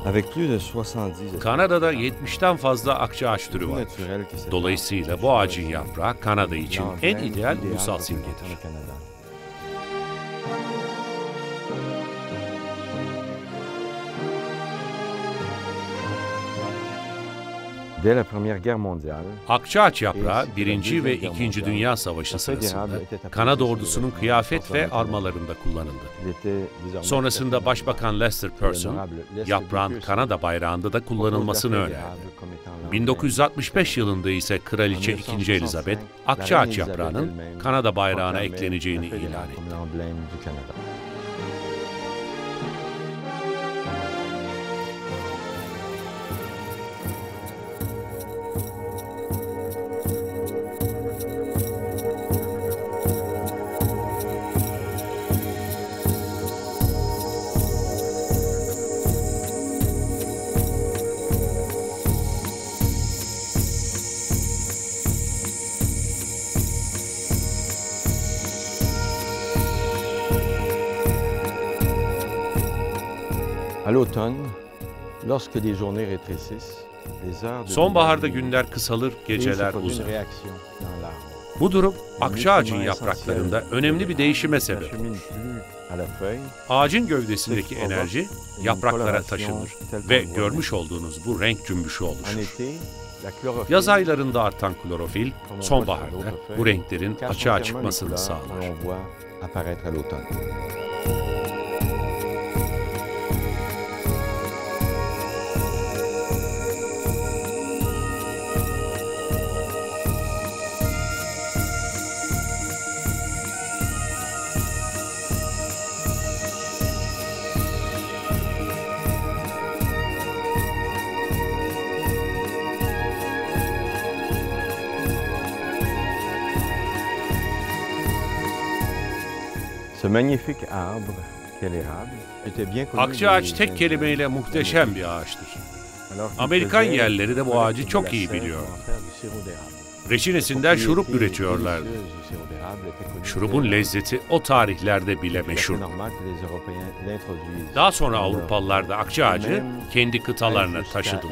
Kanada'da 70'ten fazla akçaağaç türü var. Dolayısıyla bu ağacın yaprağı Kanada için en ideal ulusal simgedir. Akçaağaç yaprağı 1. ve 2. Dünya Savaşı sırasında Kanada ordusunun kıyafet ve armalarında kullanıldı. Sonrasında Başbakan Lester Pearson, yaprağın Kanada bayrağında da kullanılmasını önerdi. 1965 yılında ise Kraliçe 2. Elizabeth, akçaağaç yaprağının Kanada bayrağına ekleneceğini ilan etti. Sonbaharda günler kısalır, geceler uzar. Bu durum akçaağacın yapraklarında önemli bir değişime sebep olur. Ağacın gövdesindeki enerji yapraklara taşınır ve görmüş olduğunuz bu renk cümbüşü oluşur. Yaz aylarında artan klorofil, sonbaharda bu renklerin açığa çıkmasını sağlar. Akçaağaç tek kelimeyle muhteşem bir ağaçtır. Amerikan yerleri de bu ağacı çok iyi biliyor. Reçinesinden şurup üretiyorlardı. Şurubun lezzeti o tarihlerde bile meşhur. Daha sonra Avrupalılar da akçaağacı kendi kıtalarına taşıdılar.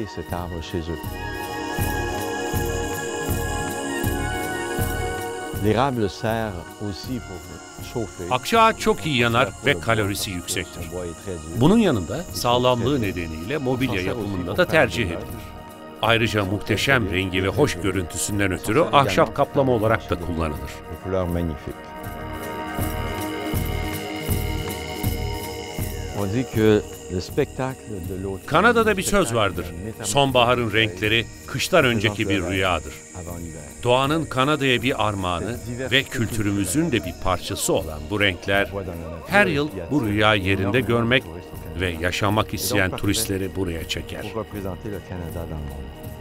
Akçaağaç çok iyi yanar ve kalorisi yüksektir. Bunun yanında sağlamlığı nedeniyle mobilya yapımında da tercih edilir. Ayrıca muhteşem rengi ve hoş görüntüsünden ötürü ahşap kaplama olarak da kullanılır. Kanada'da bir söz vardır. Sonbaharın renkleri kıştan önceki bir rüyadır. Doğanın Kanada'ya bir armağanı ve kültürümüzün de bir parçası olan bu renkler her yıl bu rüya yerinde görmek ve yaşamak isteyen turistleri buraya çeker.